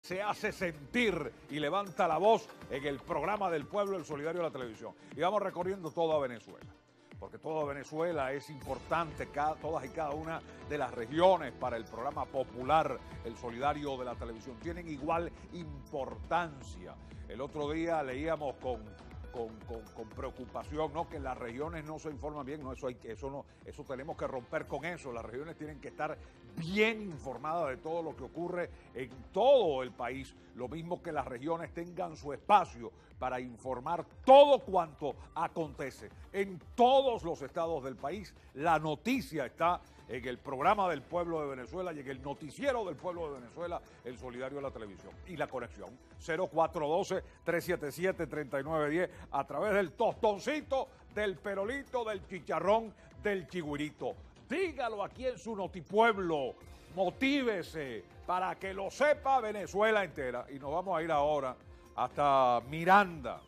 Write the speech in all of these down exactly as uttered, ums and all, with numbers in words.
se hace sentir y levanta la voz en el programa del pueblo, el Solidario de la Televisión. Y vamos recorriendo toda Venezuela, porque toda Venezuela es importante, cada, todas y cada una de las regiones para el programa popular, el Solidario de la Televisión, tienen igual importancia. El otro día leíamos con, con, con, con preocupación, ¿no?, que las regiones no se informan bien. No, eso hay que, eso no, eso tenemos que romper con eso. Las regiones tienen que estar bien informadas de todo lo que ocurre en todo el país. Lo mismo que las regiones tengan su espacio para informar todo cuanto acontece en todos los estados del país. La noticia está en el programa del pueblo de Venezuela y en el noticiero del pueblo de Venezuela, el Solidario de la Televisión. Y la conexión, cero cuatro uno dos, tres siete siete, tres nueve uno cero, a través del tostoncito, del perolito, del chicharrón, del chigüirito. Dígalo aquí en su notipueblo, motívese para que lo sepa Venezuela entera. Y nos vamos a ir ahora hasta Miranda,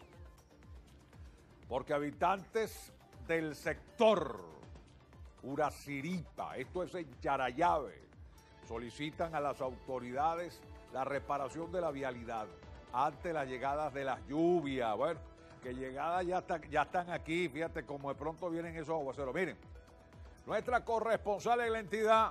porque habitantes del sector Uraciripa, esto es en Charallave, solicitan a las autoridades la reparación de la vialidad ante las llegadas de las lluvias. Bueno, que llegadas ya, está, ya están aquí, fíjate cómo de pronto vienen esos aguaceros. Miren, nuestra corresponsal en la entidad,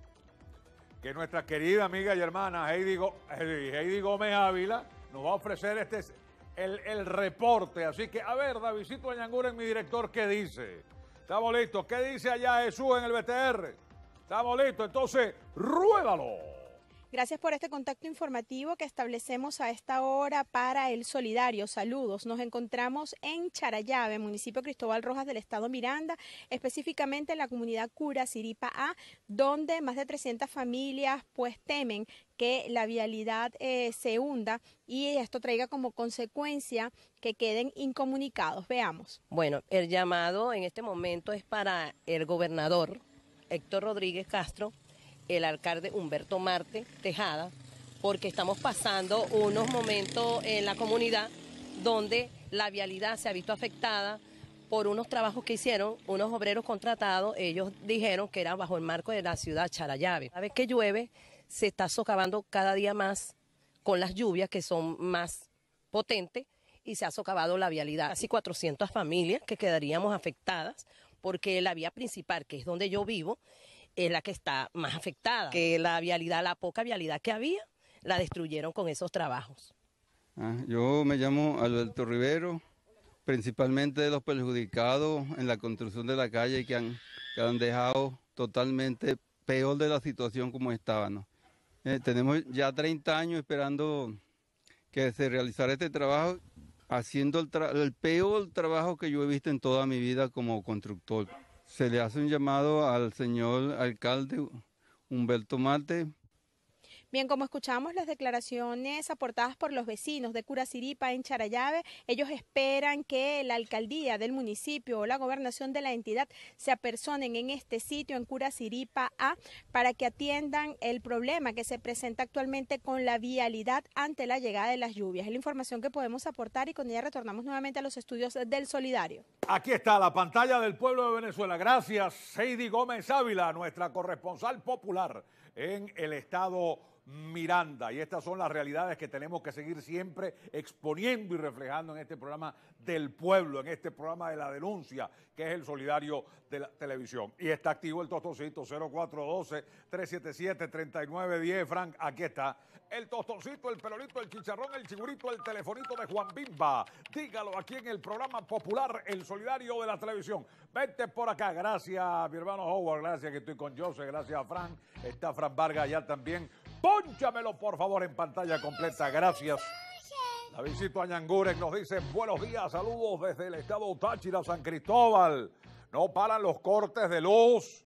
que nuestra querida amiga y hermana Heidi, Heidi Gómez Ávila, nos va a ofrecer este el, el reporte. Así que, a ver, Davidcito Añanguren, mi director, ¿qué dice? Estamos listos. ¿Qué dice allá Jesús en el B T R? Estamos listos. Entonces, ruédalo. Gracias por este contacto informativo que establecemos a esta hora para el Solidario. Saludos. Nos encontramos en Charallave, municipio Cristóbal Rojas del estado Miranda, específicamente en la comunidad Curaciripa A, donde más de trescientas familias pues temen que la vialidad eh, se hunda y esto traiga como consecuencia que queden incomunicados. Veamos. Bueno, el llamado en este momento es para el gobernador Héctor Rodríguez Castro, el alcalde Humberto Marte Tejada, porque estamos pasando unos momentos en la comunidad donde la vialidad se ha visto afectada por unos trabajos que hicieron unos obreros contratados. Ellos dijeron que era bajo el marco de la ciudad Charallave. Cada vez que llueve se está socavando cada día más con las lluvias que son más potentes y se ha socavado la vialidad. Casi cuatrocientas familias que quedaríamos afectadas porque la vía principal, que es donde yo vivo, es la que está más afectada, que la vialidad, la poca vialidad que había, la destruyeron con esos trabajos. Ah, yo me llamo Alberto Rivero, principalmente de los perjudicados en la construcción de la calle que han, que han dejado totalmente peor de la situación como estaba, ¿no? Eh, tenemos ya treinta años esperando que se realizara este trabajo, haciendo el, tra el peor trabajo que yo he visto en toda mi vida como constructor. Se le hace un llamado al señor alcalde Humberto Marte. Bien, como escuchamos las declaraciones aportadas por los vecinos de Curaciripa en Charallave, ellos esperan que la alcaldía del municipio o la gobernación de la entidad se apersonen en este sitio, en Curaciripa A, para que atiendan el problema que se presenta actualmente con la vialidad ante la llegada de las lluvias. Es la información que podemos aportar y con ella retornamos nuevamente a los estudios del Solidario. Aquí está la pantalla del pueblo de Venezuela. Gracias, Heidi Gómez Ávila, nuestra corresponsal popular en el estado Miranda. Y estas son las realidades que tenemos que seguir siempre exponiendo y reflejando en este programa del pueblo, en este programa de la denuncia, que es el Solidario de la Televisión. Y está activo el tostoncito cero cuatro uno dos, tres siete siete, tres nueve uno cero. Frank, aquí está el tostoncito, el pelolito, el chicharrón, el chigurito, el telefonito de Juan Bimba. Dígalo aquí en el programa popular, el Solidario de la Televisión. Vente por acá. Gracias, mi hermano Howard. Gracias que estoy con José. Gracias a Frank. Está Fran Vargas allá también. Pónchamelo, por favor, en pantalla completa. Gracias. Davidcito Añanguren nos dice, buenos días, saludos desde el estado Táchira, San Cristóbal. No paran los cortes de luz.